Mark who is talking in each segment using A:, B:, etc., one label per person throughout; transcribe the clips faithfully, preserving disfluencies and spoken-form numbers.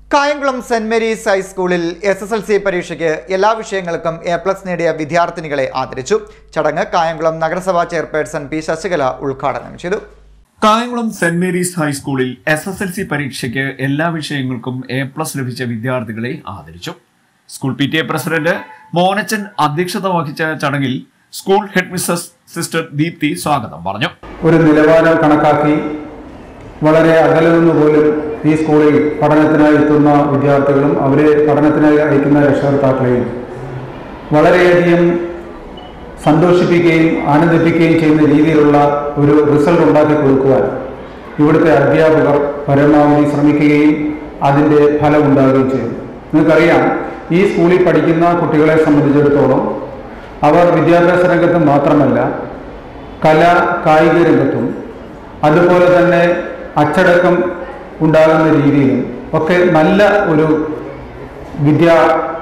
A: Kayamkulam saint Mary's ഹൈസ്കൂളിൽ S S L C പരീക്ഷയ്ക്ക് എല്ലാ വിഷയങ്ങൾക്കും എ പ്ലസ് നേടിയ വിദ്യാർത്ഥിനികളെ ആദരിച്ചു. ചടങ്ങ് കായംകുളം നഗരസഭാ ചെയർപേഴ്സൺ പി ശശികല ഉദ്ഘാടനം ചെയ്തു.
B: കായംകുളം സെന്റ് മേരീസ് ഹൈസ്കൂളിൽ എസ് എസ് എൽ സി പരീക്ഷയ്ക്ക് എല്ലാ വിഷയങ്ങൾക്കും എ പ്ലസ് ലഭിച്ച വിദ്യാർത്ഥികളെ ആദരിച്ചു. School P T A president Monachan അധ്യക്ഷത വഹിച്ച ചടങ്ങിൽ school head Mrs sister Deepthi സ്വാഗതം പറഞ്ഞു.
C: ഒരു നിലവാരം കണക്കാക്കി വളരെ അകലെ നിന്ന് പോലും ഈ സ്കൂളിൽ പഠനത്തിനായി എത്തുന്ന വിദ്യാർത്ഥികളും അവരെ പഠനത്തിനായി അയക്കുന്ന രക്ഷകർത്താക്കളെയും വളരെയധികം സന്തോഷിപ്പിക്കുകയും ആനന്ദിപ്പിക്കുകയും ചെയ്യുന്ന രീതിയിലുള്ള ഒരു റിസൾട്ട് ഉണ്ടാക്കി കൊടുക്കുവാൻ ഇവിടുത്തെ അധ്യാപകർ പരമാവധി ശ്രമിക്കുകയും അതിൻ്റെ ഫലം ഉണ്ടാകുകയും ചെയ്തു. നിങ്ങൾക്കറിയാം, ഈ സ്കൂളിൽ പഠിക്കുന്ന കുട്ടികളെ സംബന്ധിച്ചിടത്തോളം അവർ വിദ്യാഭ്യാസ രംഗത്തും മാത്രമല്ല കല കായിക രംഗത്തും അതുപോലെ തന്നെ അച്ചടക്കം ഉണ്ടാകുന്ന രീതിയിലും ഒക്കെ നല്ല ഒരു വിദ്യാ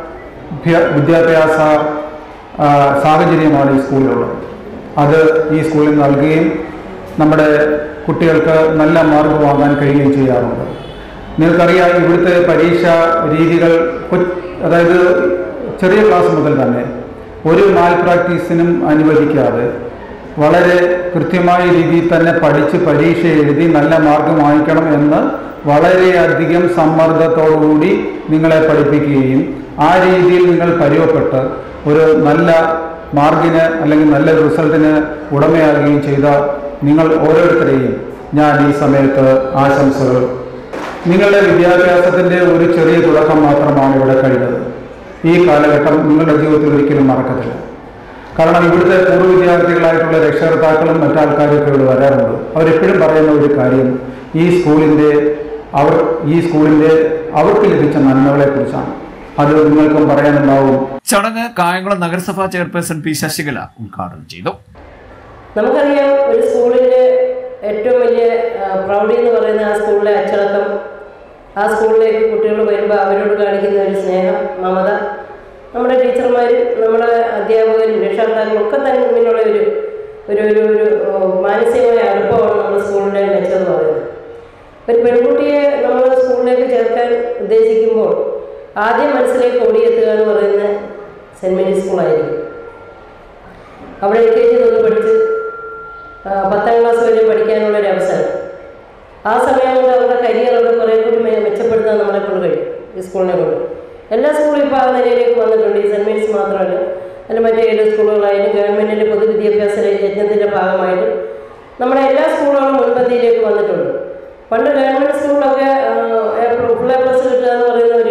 C: വിദ്യാഭ്യാസ സാഹചര്യമാണ് ഈ സ്കൂളിലുള്ളത്. അത് ഈ സ്കൂളിൽ നൽകുകയും നമ്മുടെ കുട്ടികൾക്ക് നല്ല മാർക്ക് വാങ്ങാൻ കഴിയുകയും ചെയ്യാറുണ്ട്. നിങ്ങൾക്കറിയാം, ഇവിടുത്തെ പരീക്ഷാ രീതികൾ അതായത് ചെറിയ ക്ലാസ് മുതൽ തന്നെ ഒരു മാൽ പ്രാക്ടീസിനും അനുവദിക്കാതെ വളരെ കൃത്യമായ രീതിയിൽ തന്നെ പഠിച്ച് പരീക്ഷ എഴുതി നല്ല മാർക്ക് വാങ്ങിക്കണം എന്ന് വളരെയധികം സമ്മർദ്ദത്തോടുകൂടി നിങ്ങളെ പഠിപ്പിക്കുകയും ആ രീതിയിൽ നിങ്ങൾ പരുവപ്പെട്ട് ഒരു നല്ല മാർക്കിന് അല്ലെങ്കിൽ നല്ല റിസൾട്ടിന് ഉടമയാകുകയും ചെയ്ത നിങ്ങൾ ഓരോരുത്തരെയും ഞാൻ ഈ സമയത്ത് ആശംസകൾ. നിങ്ങളുടെ വിദ്യാഭ്യാസത്തിൻ്റെ ഒരു ചെറിയ തുടക്കം മാത്രമാണ് ഇവിടെ കഴിഞ്ഞത്. ഈ കാലഘട്ടം നിങ്ങളുടെ ജീവിതത്തിൽ ഒരിക്കലും മറക്കത്തില്ല. കാരണം ഇവിടുത്തെ പൂർവ്വ വിദ്യാർത്ഥികളായിട്ടുള്ള രക്ഷകർത്താക്കളും മറ്റാൾക്കാരൊക്കെ ഇവിടെ വരാറുണ്ട്. അവരെപ്പോഴും പറയുന്ന ഒരു കാര്യം ഈ സ്കൂളിൻ്റെ അവർ ഈ സ്കൂളിൻ്റെ അവർക്ക് ലഭിച്ച നന്മകളെ കുറിച്ചാണ്. അത് നിങ്ങൾക്കും പറയാനുണ്ടാവും.
B: ചടങ്ങ് കായംകുളം നഗരസഭാ ചെയർപേഴ്സൺ പി ശശികല ഉദ്ഘാടനം ചെയ്തു.
D: നമുക്കറിയാം, ഒരു സ്കൂളിൻ്റെ ഏറ്റവും വലിയ പ്രൗഢി എന്ന് പറയുന്ന ആ സ്കൂളിലെ അച്ചടക്കം, ആ സ്കൂളിലേക്ക് കുട്ടികൾ വരുമ്പോൾ അവരോട് കാണിക്കുന്ന ഒരു സ്നേഹം, മമത, നമ്മുടെ ടീച്ചർമാരും നമ്മുടെ അധ്യാപകരും രക്ഷകർത്താക്കളും ഒക്കെ തമ്മിലുള്ള ഒരു ഒരു ഒരു ഒരു മാനസികമായ അടുപ്പമാണ് നമ്മുടെ സ്കൂളിൻ്റെ മെച്ചം എന്ന് പറയുന്നത്. ഒരു പെൺകുട്ടിയെ നമ്മൾ സ്കൂളിലേക്ക് ചേർക്കാൻ ഉദ്ദേശിക്കുമ്പോൾ ആദ്യം മനസ്സിലേക്ക് ഓടിയെത്തുക എന്ന് പറയുന്നത് സെൻറ്റ് മേരീസ് സ്കൂളായിരിക്കും. അവിടെ എൽ കെ ജി തൊട്ട് പഠിച്ച് പത്താം ക്ലാസ് വരെ പഠിക്കാനുള്ളൊരു അവസരം. ആ സമയം കൊണ്ട് അവരുടെ കരിയറൊക്കെ കുറേ കൂടി മെച്ചപ്പെടുത്താൻ നമ്മളെ കൊണ്ട് കഴിയും ഈ സ്കൂളിനെ കൊണ്ട്. എല്ലാ സ്കൂളും ഇപ്പോൾ ആ നിലയിലേക്ക് വന്നിട്ടുണ്ട്. ഈ സെൻറ്റ് മേരീസ് മാത്രമല്ല, അല്ല മറ്റേ ഏത് സ്കൂളുകളായാലും ഗവൺമെൻറ്റിൻ്റെ പൊതുവിദ്യാഭ്യാസ യജ്ഞത്തിൻ്റെ ഭാഗമായിട്ട് നമ്മുടെ എല്ലാ സ്കൂളുകളും മുൻപന്തിയിലേക്ക് വന്നിട്ടുണ്ട്. പണ്ട് ഗവൺമെൻറ് സ്കൂളിലൊക്കെ ഫുൾ എ പ്ലസ് കിട്ടുക എന്ന് പറയുന്ന ഒരു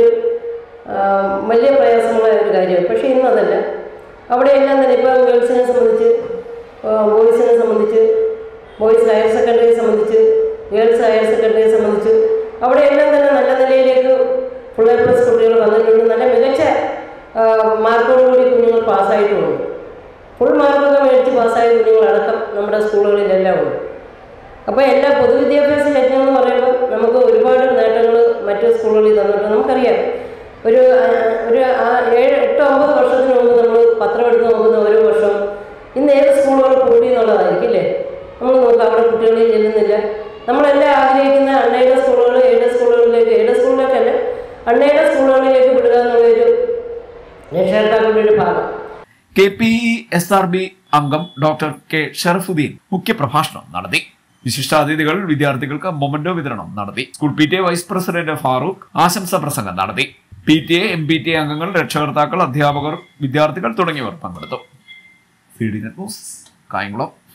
D: വലിയ പ്രയാസമുള്ള ഒരു കാര്യമാണ്. പക്ഷേ ഇന്നതല്ല. അവിടെ എല്ലാം തന്നെ ഇപ്പോൾ ഗേൾസിനെ സംബന്ധിച്ച്, ബോയ്സിനെ സംബന്ധിച്ച്, ബോയ്സ് ഹയർ സെക്കൻഡറിയെ സംബന്ധിച്ച്, ഗേൾസ് ഹയർ സെക്കൻഡറിയെ സംബന്ധിച്ച് അവിടെ എല്ലാം തന്നെ നല്ല നിലയിലേക്ക് ഫുൾ എ പ്ലസ് കുട്ടികൾ വന്നിട്ടുണ്ട്. നല്ല മികച്ച മാർക്കോടുകൂടി കുഞ്ഞുങ്ങൾ പാസ്സായിട്ടുമുണ്ട്. ഫുൾ മാർക്കൊക്കെ മേടിച്ച് പാസ്സായ കുഞ്ഞുങ്ങളടക്കം നമ്മുടെ സ്കൂളുകളിലെല്ലാം ഉണ്ട്. അപ്പോൾ എല്ലാ പൊതുവിദ്യാഭ്യാസ യജ്ഞം എന്ന് പറയുമ്പോൾ നമുക്ക് ഒരുപാട് നേട്ടങ്ങൾ മറ്റു സ്കൂളുകളിൽ തന്നിട്ടുണ്ട്. നമുക്കറിയാം, ഒരു ഒരു ഏഴ് എട്ട് ഒമ്പത് വർഷത്തിന് മുമ്പ് നമ്മൾ പത്രം എടുത്ത് നോക്കുന്ന ഓരോ വർഷവും ഇന്ന് ഏത് സ്കൂളുകൾ കൂടി എന്നുള്ളതായിരിക്കും അല്ലേ. നമ്മൾ നോക്കുക, അവിടെ കുട്ടികളിൽ ചെല്ലുന്നില്ല. നമ്മളെല്ലാം ആഗ്രഹിക്കുന്ന അൺഎയ്ഡഡ് സ്കൂളുകൾ എയ്ഡഡ് സ്കൂളുകളിലേക്ക് എയ്ഡഡ് സ്കൂളിലേക്കല്ല അൺഎയ്ഡഡ് സ്കൂളുകളിലേക്ക് വിടുക എന്നുള്ളൊരു രക്ഷകർത്താക്കളുടെ ഒരു ഭാഗം.
B: K P E S R B അംഗം ഡോക്ടർ കെ ഷറഫുദ്ദീൻ മുഖ്യപ്രഭാഷണം നടത്തി. വിശിഷ്ടാതിഥികൾ വിദ്യാർത്ഥികൾക്ക് മൊമന്റോ വിതരണം നടത്തി. School P T A vice president Farooq ആശംസാ പ്രസംഗം നടത്തി. P T A M P T A അംഗങ്ങൾ, രക്ഷകർത്താക്കൾ, അധ്യാപകർ, വിദ്യാർത്ഥികൾ തുടങ്ങിയവർ പങ്കെടുത്തു. C D net news, Kayamkulam.